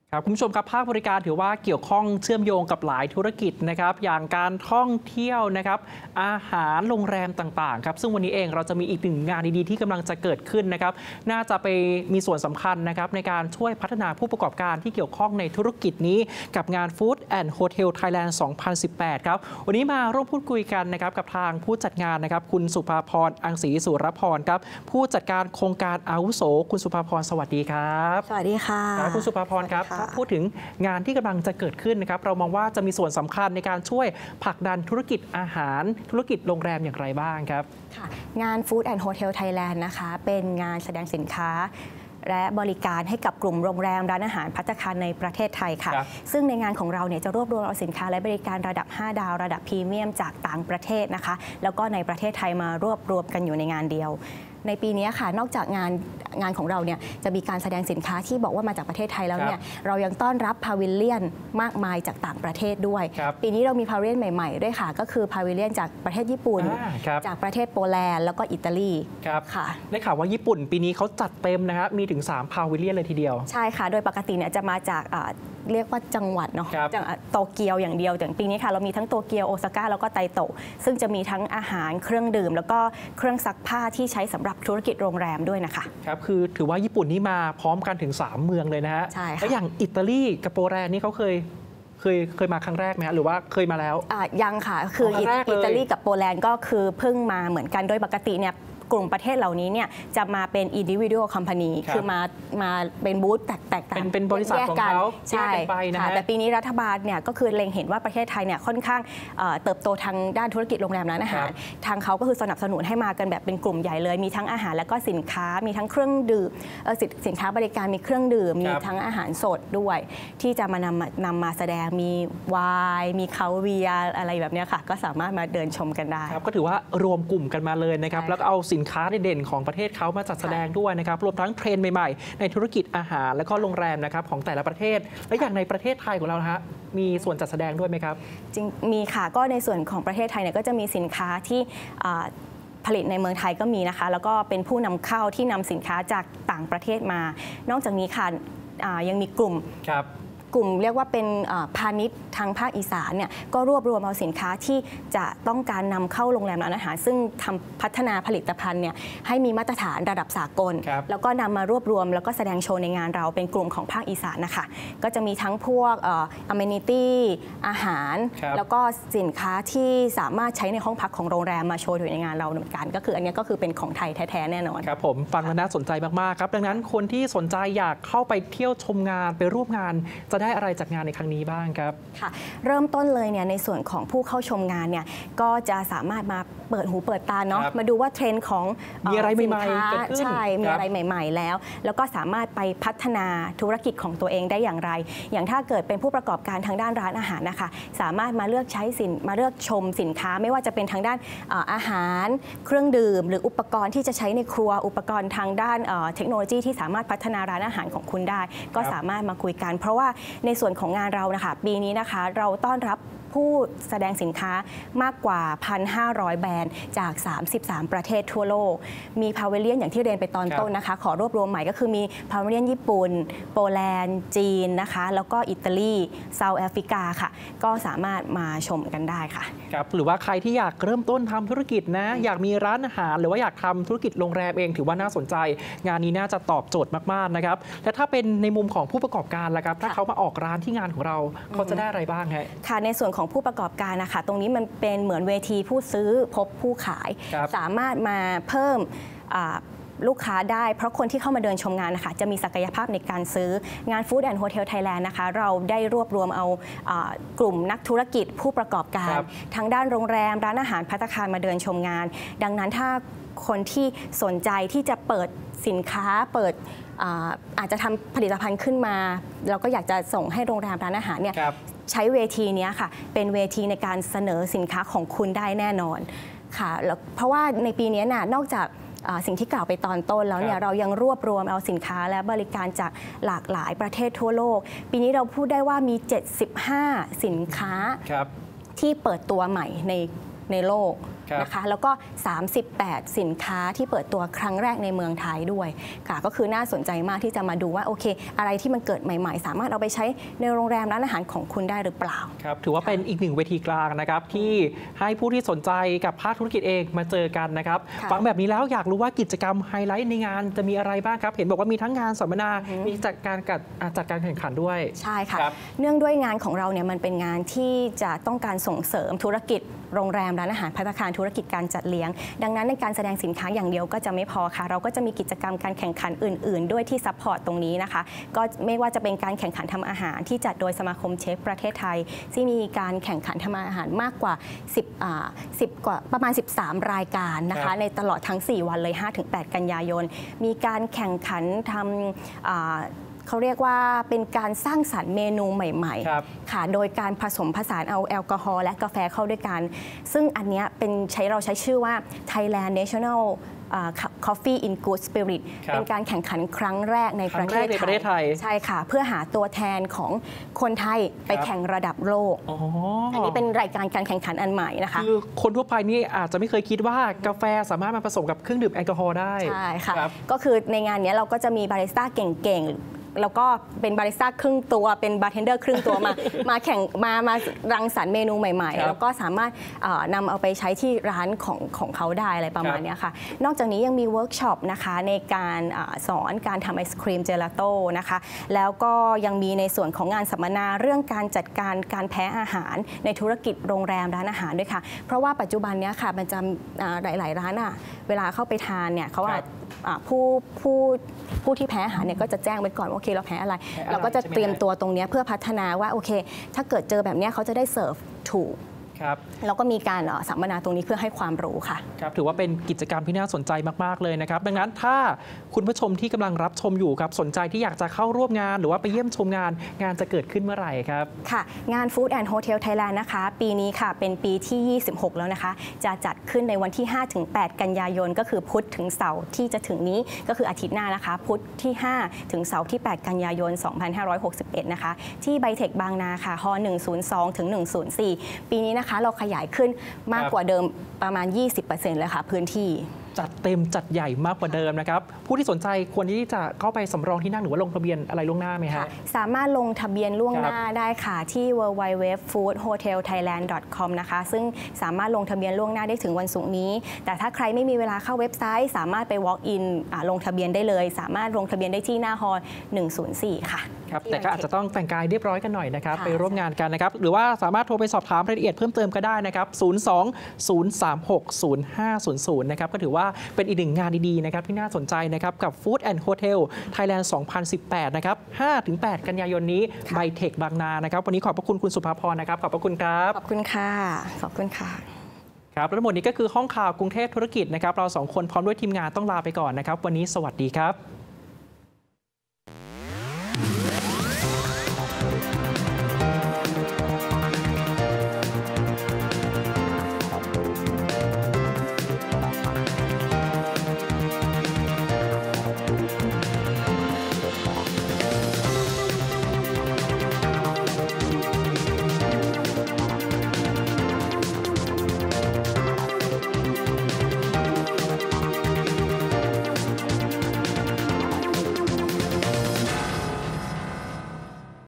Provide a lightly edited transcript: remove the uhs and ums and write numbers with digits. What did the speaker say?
ครับคุณผู้ชมครับภาคบริการถือว่าเกี่ยวข้องเชื่อมโยงกับหลายธุรกิจนะครับอย่างการท่องเที่ยวนะครับอาหารโรงแรมต่างๆครับซึ่งวันนี้เองเราจะมีอีกหนึ่งงานดีๆที่กำลังจะเกิดขึ้นนะครับน่าจะไปมีส่วนสำคัญนะครับในการช่วยพัฒนาผู้ประกอบการที่เกี่ยวข้องในธุรกิจนี้กับงาน Food and Hotel Thailand 2018 ครับวันนี้มาร่วมพูดคุยกันนะครับกับทางผู้จัดงานนะครับคุณสุภาพรอังสีสุรพรครับผู้จัดการโครงการอาวุโสคุณสุภาพรสวัสดีครับสวัสดีค่ะคุณสุภาพรครับพูดถึงงานที่กำลังจะเกิดขึ้นนะครับเรามองว่าจะมีส่วนสำคัญในการช่วยผลักดันธุรกิจอาหารธุรกิจโรงแรมอย่างไรบ้างครับงาน Food and Hotel Thailand นะคะเป็นงานแสดงสินค้าและบริการให้กับกลุ่มโรงแรมร้านอาหารภัตตาคารในประเทศไทยค่ะซึ่งในงานของเราเนี่ยจะรวบรวมเอาสินค้าและบริการระดับ 5 ดาวระดับพรีเมียมจากต่างประเทศนะคะแล้วก็ในประเทศไทยมารวบรวมกันอยู่ในงานเดียวในปีนี้ค่ะนอกจากงานของเราเนี่ยจะมีการแสดงสินค้าที่บอกว่ามาจากประเทศไทยแล้วเนี่ยเรายังต้อนรับพาวิเลียนมากมายจากต่างประเทศด้วยปีนี้เรามีพาวิเลียนใหม่ๆด้วยค่ะก็คือพาวิเลียนจากประเทศญี่ปุ่นจากประเทศโปแลนด์แล้วก็อิตาลีค่ะได้ข่าวว่าญี่ปุ่นปีนี้เขาจัดเต็มนะครับมีถึง3พาวิเลียนเลยทีเดียวใช่ค่ะโดยปกติเนี่ยจะมาจากเรียกว่าจังหวัดเนาะจากโตเกียวอย่างเดียวอย่างปีนี้ค่ะเรามีทั้งโตเกียวโอซาก้าแล้วก็ไตโตะซึ่งจะมีทั้งอาหารเครื่องดื่มแล้วก็เครื่องซักผ้าที่ใช้สำหรับธุรกิจโรงแรมด้วยนะคะครับคือถือว่าญี่ปุ่นนี่มาพร้อมกันถึง3เมืองเลยนะฮะใช่ค่ะแล้วอย่างอิตาลีกับโปแลนด์นี่เขาเคยมาครั้งแรกไหมหรือว่าเคยมาแล้วยังค่ะคืออิตาลีกับโปแลนด์ก็คือเพิ่งมาเหมือนกันโดยปกติเนี่ยกลุ่มประเทศเหล่านี้เนี่ยจะมาเป็น individual company คือมาเป็นบูธแตกต่างเป็นบริษัทของเขาใช่แต่ปีนี้รัฐบาลเนี่ยก็คือเล็งเห็นว่าประเทศไทยเนี่ยค่อนข้างเติบโตทางด้านธุรกิจโรงแรมร้านอาหารทางเขาก็คือสนับสนุนให้มากันแบบเป็นกลุ่มใหญ่เลยมีทั้งอาหารแล้วก็สินค้ามีทั้งเครื่องดื่มสินค้าบริการมีเครื่องดื่มมีทั้งอาหารสดด้วยที่จะนำมาแสดงมีไวน์มีคาเวียร์อะไรแบบนี้ค่ะก็สามารถมาเดินชมกันได้ก็ถือว่ารวมกลุ่มกันมาเลยนะครับแล้วก็เอาสินค้าเด่นของประเทศเขามาจัดแสดงด้วยนะครับรวมทั้งเทรนด์ใหม่ๆในธุรกิจอาหารและก็โรงแรมนะครับของแต่ละประเทศและอย่างในประเทศไทยของเราฮะมีส่วนจัดแสดงด้วยไหมครับจริงมีค่ะก็ในส่วนของประเทศไทยเนี่ยก็จะมีสินค้าที่ผลิตในเมืองไทยก็มีนะคะแล้วก็เป็นผู้นำเข้าที่นำสินค้าจากต่างประเทศมานอกจากนี้ค่ะยังมีกลุ่มเรียกว่าเป็นพาณิชย์ทางภาคอีสานเนี่ยก็รวบรวมเอาสินค้าที่จะต้องการนำเข้าโรงแรมร้านอาหารซึ่งพัฒนาผลิตภัณฑ์เนี่ยให้มีมาตรฐานระดับสากลแล้วก็นำมารวบรวมแล้วก็แสดงโชว์ในงานเราเป็นกลุ่มของภาคอีสานนะคะก็จะมีทั้งพวกamenity อาหารแล้วก็สินค้าที่สามารถใช้ในห้องพักของโรงแรมมาโชว์อยู่ในงานเราเหมือนกันก็คืออันนี้ก็คือเป็นของไทยแท้ๆแน่นอนครับผมฟังแล้วน่าสนใจมากๆครับดังนั้นคนที่สนใจอยากเข้าไปเที่ยวชมงานไปร่วมงานจะได้อะไรจากงานในครั้งนี้บ้างครับค่ะเริ่มต้นเลยเนี่ยในส่วนของผู้เข้าชมงานเนี่ยก็จะสามารถมาเปิดหูเปิดตาเนาะมาดูว่าเทรนด์ของมีอะไรใหม่ๆเกิดขึ้นใช่มีอะไรใหม่ๆแล้วก็สามารถไปพัฒนาธุรกิจของตัวเองได้อย่างไรอย่างถ้าเกิดเป็นผู้ประกอบการทางด้านร้านอาหารนะคะสามารถมาเลือกชมสินค้าไม่ว่าจะเป็นทางด้านอาหารเครื่องดื่มหรืออุปกรณ์ที่จะใช้ในครัวอุปกรณ์ทางด้านเทคโนโลยีที่สามารถพัฒนาร้านอาหารของคุณได้ก็สามารถมาคุยกันเพราะว่าในส่วนของงานเรานะคะปีนี้นะคะเราต้อนรับผู้แสดงสินค้ามากกว่า 1,500 แบรนด์จาก33ประเทศทั่วโลกมีพาวิเลียนอย่างที่เรียนไปตอนต้นนะคะขอรวบรวมใหม่ก็คือมีพาวิเลียนญี่ปุ่นโปแลนด์จีนนะคะแล้วก็อิตาลีเซาท์แอฟริกาค่ะก็สามารถมาชมกันได้ค่ะครับหรือว่าใครที่อยากเริ่มต้นทำธุรกิจนะอยากมีร้านอาหารหรือว่าอยากทำธุรกิจโรงแรมเองถือว่าน่าสนใจงานนี้น่าจะตอบโจทย์มากๆนะครับและถ้าเป็นในมุมของผู้ประกอบการล่ะครับถ้าเขามาออกร้านที่งานของเราเขาจะได้อะไรบ้างค่ะในส่วนของผู้ประกอบการนะคะตรงนี้มันเป็นเหมือนเวทีผู้ซื้อพบผู้ขายสามารถมาเพิ่มลูกค้าได้เพราะคนที่เข้ามาเดินชมงานนะคะจะมีศักยภาพในการซื้องาน Food and Hotel Thailand นะคะเราได้รวบรวมเอากลุ่มนักธุรกิจผู้ประกอบการทางด้านโรงแรมร้านอาหารภัตตาคารมาเดินชมงานดังนั้นถ้าคนที่สนใจที่จะเปิดสินค้าอาจจะทำผลิตภัณฑ์ขึ้นมาเราก็อยากจะส่งให้โรงแรมร้านอาหารเนี่ยใช้เวทีนี้ค่ะเป็นเวทีในการเสนอสินค้าของคุณได้แน่นอนค่ะเพราะว่าในปีนี้นอกจากสิ่งที่กล่าวไปตอนต้นแล้วเนี่ยเรายังรวบรวมเอาสินค้าและบริการจากหลากหลายประเทศทั่วโลกปีนี้เราพูดได้ว่ามี75สินค้าที่เปิดตัวใหม่ในในโลกนะคะแล้วก็ 38 สินค้าที่เปิดตัวครั้งแรกในเมืองไทยด้วยค่ะก็คือน่าสนใจมากที่จะมาดูว่าโอเคอะไรที่มันเกิดใหม่ๆสามารถเอาไปใช้ในโรงแรมร้านอาหารของคุณได้หรือเปล่าครับถือว่าเป็นอีกหนึ่งเวทีกลางนะครับที่ให้ผู้ที่สนใจกับภาคธุรกิจเองมาเจอกันนะครับฟังแบบนี้แล้วอยากรู้ว่ากิจกรรมไฮไลท์ในงานจะมีอะไรบ้างครับเห็นบอกว่ามีทั้งงานสัมมนามีจัดการแข่งขันด้วยใช่ค่ะเนื่องด้วยงานของเราเนี่ยมันเป็นงานที่จะต้องการส่งเสริมธุรกิจโรงแรมร้านอาหารภัตตาคารธุรกิจการจัดเลี้ยงดังนั้นในการแสดงสินค้าอย่างเดียวก็จะไม่พอค่ะเราก็จะมีกิจกรรมการแข่งขันอื่นๆด้วยที่ซัพพอร์ตตรงนี้นะคะก็ไม่ว่าจะเป็นการแข่งขันทำอาหารที่จัดโดยสมาคมเชฟประเทศไทยที่มีการแข่งขันทำอาหารมากกว่า10กว่าประมาณ13รายการนะคะในตลอดทั้ง4วันเลย 5-8 กันยายนมีการแข่งขันทำเขาเรียกว่าเป็นการสร้างสรรค์เมนูใหม่ๆค่ะโดยการผสมผสานเอาแอลกอฮอล์และกาแฟเข้าด้วยกันซึ่งอันนี้เป็นเราใช้ชื่อว่า Thailand National Coffee in Good Spirit เป็นการแข่งขันครั้งแรกในประเทศไทยใช่ค่ะเพื่อหาตัวแทนของคนไทยไปแข่งระดับโลกอันนี้เป็นรายการการแข่งขันอันใหม่นะคะคือคนทั่วไปนี่อาจจะไม่เคยคิดว่ากาแฟสามารถมาผสมกับเครื่องดื่มแอลกอฮอล์ได้ใช่ค่ะก็คือในงานนี้เราก็จะมีบาริสต้าเก่งๆแล้วก็เป็นบาริสต้าครึ่งตัวเป็นบาร์เทนเดอร์ครึ่งตัวมาแข่งมารังสรรค์เมนูใหม่ๆแล้วก็สามารถนำเอาไปใช้ที่ร้านของเขาได้อะไรประมาณนี้ค่ะนอกจากนี้ยังมีเวิร์กช็อปนะคะในการสอนการทำไอศครีมเจลาโต้นะคะแล้วก็ยังมีในส่วนของงานสัมมนาเรื่องการจัดการการแพ้อาหารในธุรกิจโรงแรมร้านอาหารด้วยค่ะเพราะว่าปัจจุบันนี้ค่ะมันจะหลายๆร้านเวลาเข้าไปทานเนี่ยเขาผู้ที่แพ้อาหารเนี่ยก็จะแจ้งไว้ก่อนว่าโอเคเราแพ้อะไรเราก็จะเตรียมตัวตรงนี้เพื่อพัฒนาว่าโอเคถ้าเกิดเจอแบบนี้เขาจะได้เสิร์ฟถูกแล้วก็มีการสัมมนาตรงนี้เพื่อให้ความรู้ค่ะครับถือว่าเป็นกิจกรรมที่น่าสนใจมากๆเลยนะครับดังนั้นถ้าคุณผู้ชมที่กำลังรับชมอยู่ครับสนใจที่อยากจะเข้าร่วมงานหรือว่าไปเยี่ยมชมงานจะเกิดขึ้นเมื่อไหร่ครับค่ะงาน Food and Hotel Thailand นะคะปีนี้ค่ะเป็นปีที่26แล้วนะคะจะจัดขึ้นในวันที่ 5-8 กันยายนก็คือพุธถึงเสาร์ที่จะถึงนี้ก็คืออาทิตย์หน้านะคะพุธที่5ถึงเสาร์ที่ 8 กันยายน 2561นะคะที่ไบเทคบางนาค่ะฮ102ถึง104ปีนี้นะคะเราขยายขึ้นมากกว่าเดิมประมาณ 20% เลยค่ะพื้นที่จัดเต็มจัดใหญ่มากกว่าเดิมนะครับผู้ที่สนใจควรที่จะเข้าไปสำรองที่นั่งหรือว่าลงทะเบียนอะไรล่วงหน้าไหมฮะสามารถลงทะเบียนล่วงหน้าได้ค่ะที่ www.foodhotelthailand.com นะคะซึ่งสามารถลงทะเบียนล่วงหน้าได้ถึงวันศุกร์นี้แต่ถ้าใครไม่มีเวลาเข้าเว็บไซต์สามารถไป walk in ลงทะเบียนได้เลยสามารถลงทะเบียนได้ที่หน้าฮอล104ค่ะครับแต่ก็อาจจะต้องแต่งกายเรียบร้อยกันหน่อยนะครับไปร่วมงานกันนะครับหรือว่าสามารถโทรไปสอบถามรายละเอียดเพิ่มเติมก็ได้นะครับ02-036-0500นะครับก็ถือว่าเป็นอีกหนึ่งงานดีๆนะครับที่น่าสนใจนะครับกับ Food and Hotel Thailand 2018นะครับ 5-8 กันยายนนี้ไบเทคบางนานะครับวันนี้ขอบพระคุณคุณสุภาพรนะครับขอบพระคุณครับขอบคุณค่ะขอบคุณค่ะครับและทั้งหมดนี้ก็คือห้องข่าวกรุงเทพธุรกิจนะครับเรา2คนพร้อมด้วยทีมงานต้องลาไปก่อนนะครับวันนี้สวัสดีครับ